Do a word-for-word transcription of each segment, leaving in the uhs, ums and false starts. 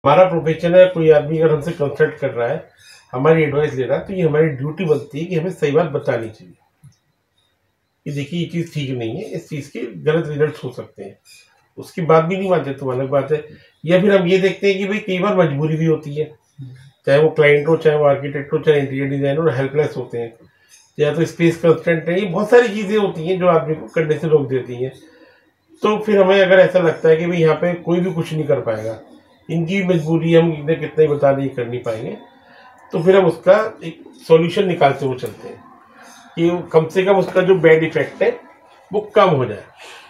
हमारा प्रोफेशन है, कोई आदमी अगर हमसे कंसल्ट कर रहा है, हमारी एडवाइस ले रहा है, तो ये हमारी ड्यूटी बनती है कि हमें सही बात बतानी चाहिए कि देखिए ये चीज़ ठीक नहीं है, इस चीज़ के गलत रिजल्ट हो सकते हैं। उसकी बात भी नहीं मानते तो अलग बात है। या फिर हम ये देखते हैं कि भाई कई बार मजबूरी भी होती है, चाहे वो क्लाइंट हो, चाहे वो आर्किटेक्ट हो, चाहे इंटीरियर डिजाइनर हो, हेल्पलेस होते हैं, या तो स्पेस कंस्ट्रेंट है, ये बहुत सारी चीज़ें होती हैं जो आदमी को करने से रोक देती हैं। तो फिर हमें अगर ऐसा लगता है कि भाई यहाँ पे कोई भी कुछ नहीं कर पाएगा, इनकी मजबूरी हम इन्हें कितना ही बता नहीं कर नहीं पाएंगे, तो फिर हम उसका एक सॉल्यूशन निकालते हुए चलते हैं कि कम से कम उसका जो बैड इफेक्ट है वो कम हो जाए।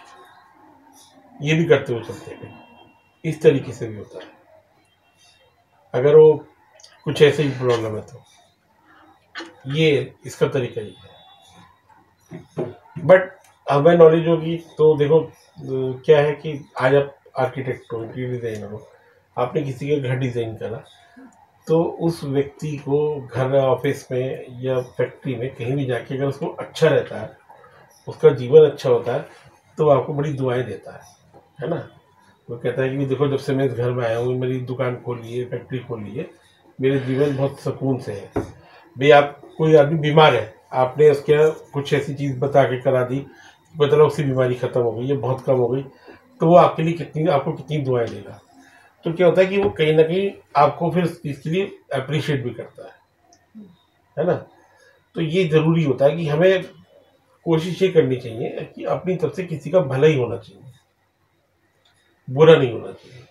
ये भी करते हुए चलते हैं, इस तरीके से भी होता है अगर वो कुछ ऐसे ही प्रॉब्लम है तो ये इसका तरीका ही है। बट हमें नॉलेज होगी तो देखो क्या है कि आज आप आर्किटेक्ट हो, इंटीरियर डिजाइनर हो, आपने किसी का घर डिजाइन करा, तो उस व्यक्ति को घर, ऑफिस में या फैक्ट्री में कहीं भी जाके अगर उसको अच्छा रहता है, उसका जीवन अच्छा होता है, तो आपको बड़ी दुआएं देता है है ना। वो कहता है कि देखो जब से मैं इस घर में आया हूँ, मेरी दुकान खोली है, फैक्ट्री खोली है, मेरे जीवन बहुत सुकून से है। भाई आप कोई आदमी बीमार है, आपने उसके कुछ ऐसी चीज़ बता के करा दी, मतलब उसकी बीमारी खत्म हो गई या बहुत कम हो गई, तो वो आपके लिए कितनी आपको कितनी दुआएं देगा। तो क्या होता है कि वो कहीं ना कहीं आपको फिर इसके लिए अप्रिशिएट भी करता है है ना। तो ये ज़रूरी होता है कि हमें कोशिश ये करनी चाहिए कि अपनी तरफ से किसी का भला ही होना चाहिए, बुरा नहीं होना चाहिए।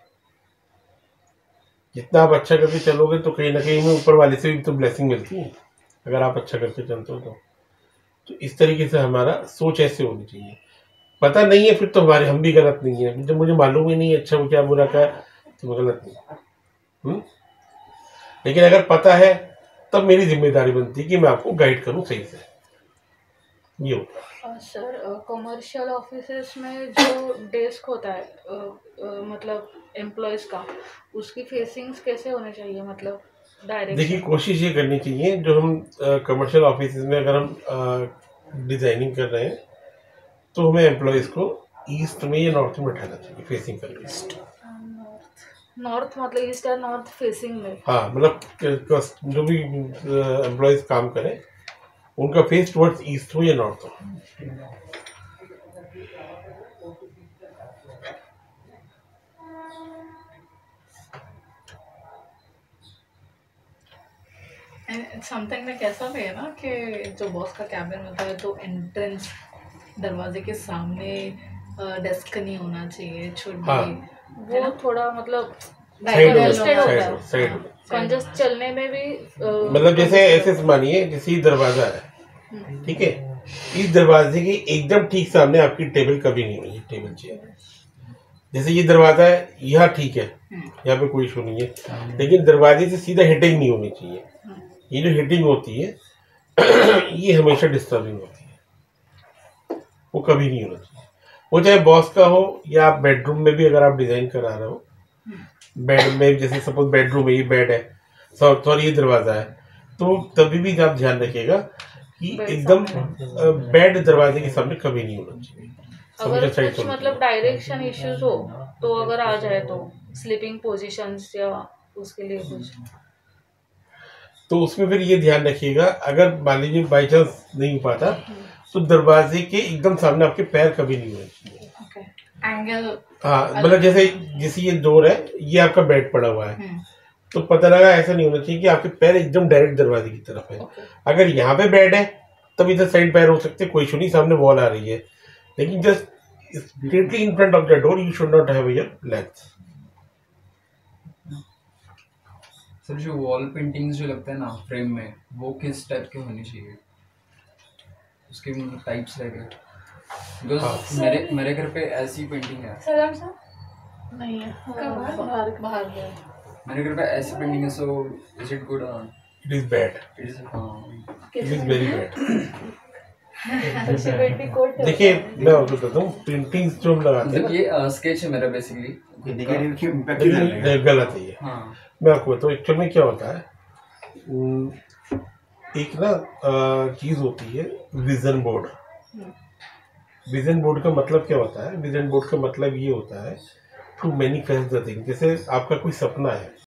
जितना आप अच्छा करके चलोगे तो कहीं ना कहीं हमें ऊपर वाले से भी तो ब्लेसिंग मिलती है, अगर आप अच्छा करके चलते हो तो। तो इस तरीके से हमारा सोच ऐसे होनी चाहिए। पता नहीं है फिर तो हमारे हम भी गलत नहीं है, जब मुझे मालूम ही नहीं है अच्छा वो क्या बुरा क्या तो मैं गलत नहीं हूँ। लेकिन अगर पता है तब मेरी जिम्मेदारी बनती है कि मैं आपको गाइड करूँ सही से। ये होता है सर। कमर्शियल ऑफिसेस में जो डेस्क होता है आ, आ, मतलब एम्प्लॉयज़ का, उसकी फेसिंग्स कैसे होने चाहिए, मतलब डायरेक्शन? देखिए कोशिश ये करनी चाहिए, जो हम कमर्शियल ऑफिस में अगर हम डिजाइनिंग कर रहे हैं तो हमें एम्प्लॉयज़ को ईस्ट में या नॉर्थ में बैठाना चाहिए, फेसिंग करके। ईस्ट नॉर्थ मतलब ईस्ट या नॉर्थ फेसिंग में? हाँ, मतलब जो भी एम्प्लॉयज़ काम करें उनका फेस टुवर्ड्स ईस्ट हो या नॉर्थ हो। समथिंग में कैसा भी है ना कि जो बॉस का कैबिन होता है तो एंट्रेंस दरवाजे के सामने डेस्क नहीं होना चाहिए, छोड़ हाँ, वो थोड़ा मतलब कंजस्ट चलने में भी मतलब जैसे ऐसे मानिए जैसे ये दरवाजा है, ठीक है, इस दरवाजे के एकदम ठीक सामने आपकी टेबल कभी नहीं हुई, टेबल चेयर। जैसे ये दरवाजा है यहाँ ठीक है, यहाँ पे कोई इशू नहीं है, लेकिन दरवाजे से सीधा हिटिंग नहीं होनी चाहिए। ये जो हिटिंग होती है ये हमेशा डिस्टर्बिंग होती है, वो कभी नहीं होना चाहिए। वो चाहे बॉस का हो या आप बेडरूम में भी अगर आप डिजाइन करा रहे हो, बेड में जैसे सपोज बेडरूम में ये बेड है, सॉरी ये दरवाजा है, तो तभी भी आप ध्यान रखिएगा कि एकदम बेड दरवाजे के सामने कभी नहीं होना चाहिए। अगर कुछ मतलब डायरेक्शन इश्यूज हो तो अगर आ जाए तो स्लीपिंग पोजीशंस या उसके लिए कुछ, तो उसमें फिर ये ध्यान रखिएगा, अगर मान लीजिए बाई चांस नहीं हो पाता तो दरवाजे के एकदम सामने आपके पैर कभी नहीं होने चाहिए। एंगल हाँ, मतलब जैसे जैसे ये डोर है, ये आपका बेड पड़ा हुआ है, तो पता लगा ऐसा नहीं होना चाहिए कि आपके पैर एकदम डायरेक्ट दरवाजे की तरफ है। अगर यहाँ पे बेड है तब इधर साइड पैर हो सकते, कोई इशू नहीं, सामने वॉल आ रही है, लेकिन just straightly in front of the door you should not have your legs. Sir जो वॉल पेंटिंग्स जो लगता है ना फ्रेम में, वो किस टाइप के होनी चाहिए, उसके टाइप्स रहेंगे? बिकॉज मेरे मेरे घर पे ऐसी पेंटिंग है। सलाम सर नहीं है, बाहर बाहर गया। मेरे घर पे ऐसी पेंटिंग है, सो इज इट गुड और it is bad? It is हाँ इट इज वेरी बैड। देखिए मैं आपको बताता हूँ, पेंटिंग्स जो हम लगाते हैं, ये स्केच है मेरा बेसिकली, गलत है ये। हाँ, मैं आपको बताऊँ एक्चुअल में क्या होता है, एक ना चीज़ होती है विजन बोर्ड। विजन बोर्ड का मतलब क्या होता है? विजन बोर्ड का मतलब ये होता है टू मैनिफेस्ट द थिंग। जैसे आपका कोई सपना है,